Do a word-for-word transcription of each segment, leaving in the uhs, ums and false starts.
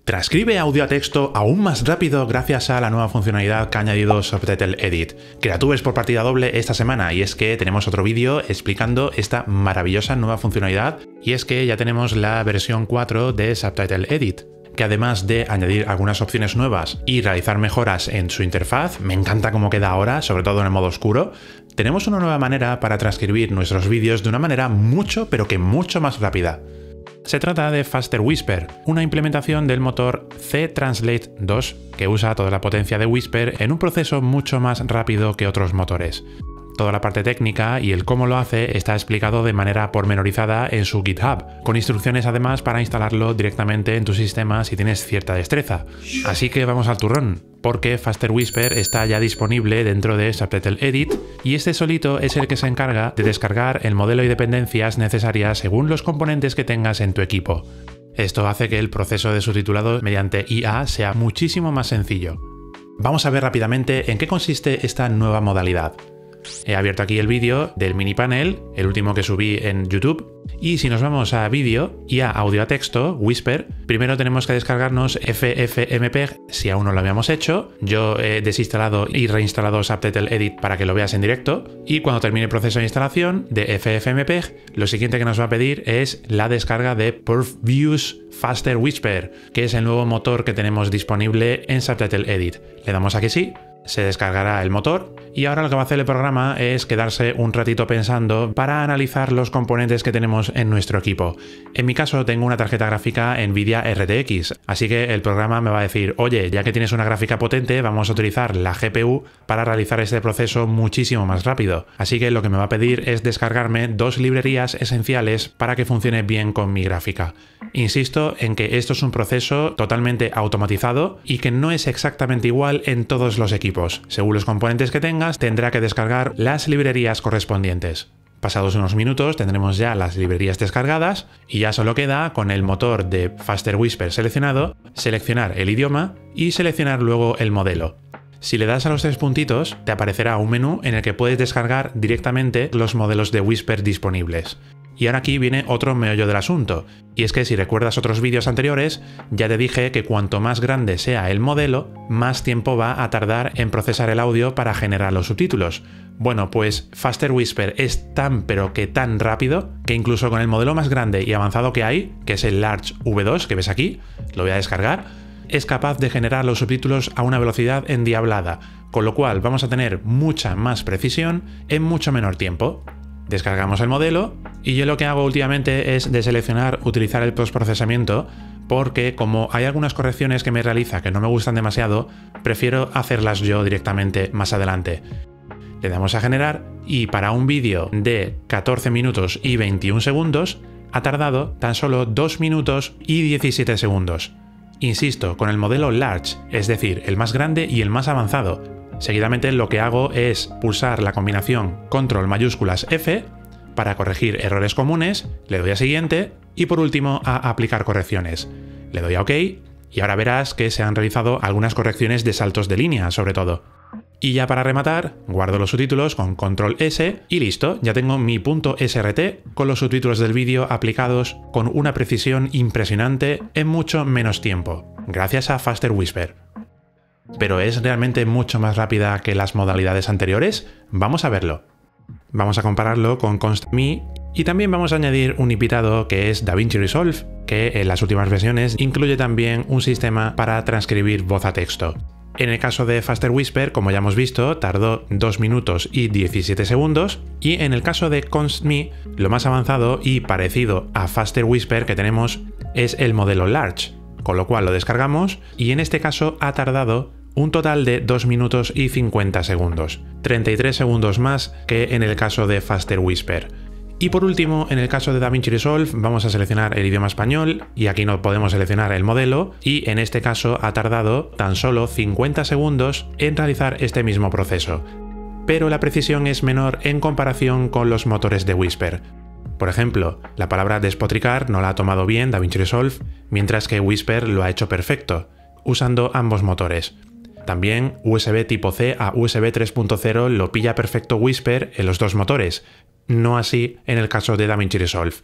Transcribe audio a texto aún más rápido gracias a la nueva funcionalidad que ha añadido Subtitle Edit. Creatubes por partida doble esta semana, y es que tenemos otro vídeo explicando esta maravillosa nueva funcionalidad, y es que ya tenemos la versión cuatro de Subtitle Edit, que además de añadir algunas opciones nuevas y realizar mejoras en su interfaz, me encanta cómo queda ahora, sobre todo en el modo oscuro, tenemos una nueva manera para transcribir nuestros vídeos de una manera mucho, pero que mucho más rápida. Se trata de Faster Whisper, una implementación del motor C Translate dos que usa toda la potencia de Whisper en un proceso mucho más rápido que otros motores. Toda la parte técnica y el cómo lo hace está explicado de manera pormenorizada en su GitHub, con instrucciones además para instalarlo directamente en tu sistema si tienes cierta destreza. Así que vamos al turrón, porque Faster Whisper está ya disponible dentro de Subtitle Edit, y este solito es el que se encarga de descargar el modelo y dependencias necesarias según los componentes que tengas en tu equipo. Esto hace que el proceso de subtitulado mediante I A sea muchísimo más sencillo. Vamos a ver rápidamente en qué consiste esta nueva modalidad. He abierto aquí el vídeo del mini panel, el último que subí en YouTube, y si nos vamos a vídeo y a audio a texto, Whisper, primero tenemos que descargarnos F F M P E G si aún no lo habíamos hecho. Yo he desinstalado y reinstalado Subtitle Edit para que lo veas en directo, y cuando termine el proceso de instalación de F F M P E G, lo siguiente que nos va a pedir es la descarga de Perf-Views Faster Whisper, que es el nuevo motor que tenemos disponible en Subtitle Edit. Le damos a que sí. Se descargará el motor, y ahora lo que va a hacer el programa es quedarse un ratito pensando para analizar los componentes que tenemos en nuestro equipo. En mi caso tengo una tarjeta gráfica Nvidia R T X, así que el programa me va a decir: oye, ya que tienes una gráfica potente, vamos a utilizar la G P U para realizar este proceso muchísimo más rápido. Así que lo que me va a pedir es descargarme dos librerías esenciales para que funcione bien con mi gráfica. Insisto en que esto es un proceso totalmente automatizado y que no es exactamente igual en todos los equipos. Según los componentes que tengas, tendrá que descargar las librerías correspondientes. Pasados unos minutos tendremos ya las librerías descargadas, y ya solo queda, con el motor de Faster Whisper seleccionado, seleccionar el idioma y seleccionar luego el modelo. Si le das a los tres puntitos, te aparecerá un menú en el que puedes descargar directamente los modelos de Whisper disponibles. Y ahora aquí viene otro meollo del asunto, y es que si recuerdas otros vídeos anteriores, ya te dije que cuanto más grande sea el modelo, más tiempo va a tardar en procesar el audio para generar los subtítulos. Bueno, pues Faster Whisper es tan pero que tan rápido, que incluso con el modelo más grande y avanzado que hay, que es el Large V dos que ves aquí, lo voy a descargar, es capaz de generar los subtítulos a una velocidad endiablada, con lo cual vamos a tener mucha más precisión en mucho menor tiempo. Descargamos el modelo, y yo lo que hago últimamente es deseleccionar utilizar el postprocesamiento, porque como hay algunas correcciones que me realiza que no me gustan demasiado, prefiero hacerlas yo directamente más adelante. Le damos a generar, y para un vídeo de catorce minutos y veintiún segundos ha tardado tan solo dos minutos y diecisiete segundos. Insisto, con el modelo Large, es decir, el más grande y el más avanzado. Seguidamente lo que hago es pulsar la combinación Control mayúsculas F para corregir errores comunes, le doy a siguiente, y por último a aplicar correcciones. Le doy a OK, y ahora verás que se han realizado algunas correcciones de saltos de línea sobre todo. Y ya para rematar, guardo los subtítulos con Control S y listo, ya tengo mi .srt con los subtítulos del vídeo aplicados con una precisión impresionante en mucho menos tiempo, gracias a Faster Whisper. ¿Pero es realmente mucho más rápida que las modalidades anteriores? Vamos a verlo. Vamos a compararlo con ConstMe, y también vamos a añadir un invitado que es DaVinci Resolve, que en las últimas versiones incluye también un sistema para transcribir voz a texto. En el caso de Faster Whisper, como ya hemos visto, tardó dos minutos y diecisiete segundos, y en el caso de ConstMe, lo más avanzado y parecido a Faster Whisper que tenemos es el modelo Large, con lo cual lo descargamos, y en este caso ha tardado un total de dos minutos y cincuenta segundos, treinta y tres segundos más que en el caso de Faster Whisper. Y por último, en el caso de DaVinci Resolve vamos a seleccionar el idioma español, y aquí no podemos seleccionar el modelo, y en este caso ha tardado tan solo cincuenta segundos en realizar este mismo proceso. Pero la precisión es menor en comparación con los motores de Whisper. Por ejemplo, la palabra despotricar no la ha tomado bien DaVinci Resolve, mientras que Whisper lo ha hecho perfecto, usando ambos motores. También U S B tipo C a U S B tres punto cero lo pilla perfecto Whisper en los dos motores, no así en el caso de DaVinci Resolve.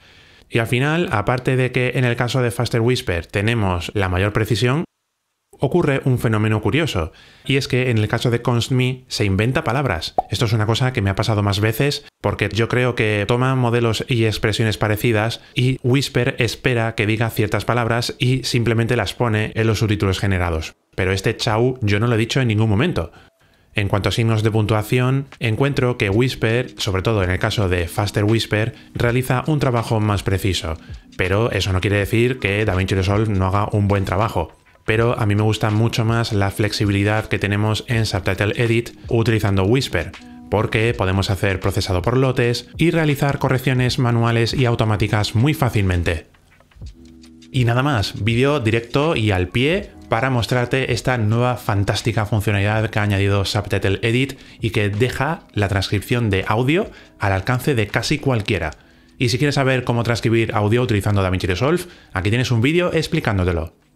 Y al final, aparte de que en el caso de Faster Whisper tenemos la mayor precisión, ocurre un fenómeno curioso, y es que en el caso de constme se inventa palabras. Esto es una cosa que me ha pasado más veces porque yo creo que toma modelos y expresiones parecidas y Whisper espera que diga ciertas palabras y simplemente las pone en los subtítulos generados. Pero este chau yo no lo he dicho en ningún momento. En cuanto a signos de puntuación, encuentro que Whisper, sobre todo en el caso de Faster Whisper, realiza un trabajo más preciso, pero eso no quiere decir que DaVinci Resolve no haga un buen trabajo. Pero a mí me gusta mucho más la flexibilidad que tenemos en Subtitle Edit utilizando Whisper, porque podemos hacer procesado por lotes y realizar correcciones manuales y automáticas muy fácilmente. Y nada más, vídeo directo y al pie para mostrarte esta nueva fantástica funcionalidad que ha añadido Subtitle Edit y que deja la transcripción de audio al alcance de casi cualquiera. Y si quieres saber cómo transcribir audio utilizando DaVinci Resolve, aquí tienes un vídeo explicándotelo.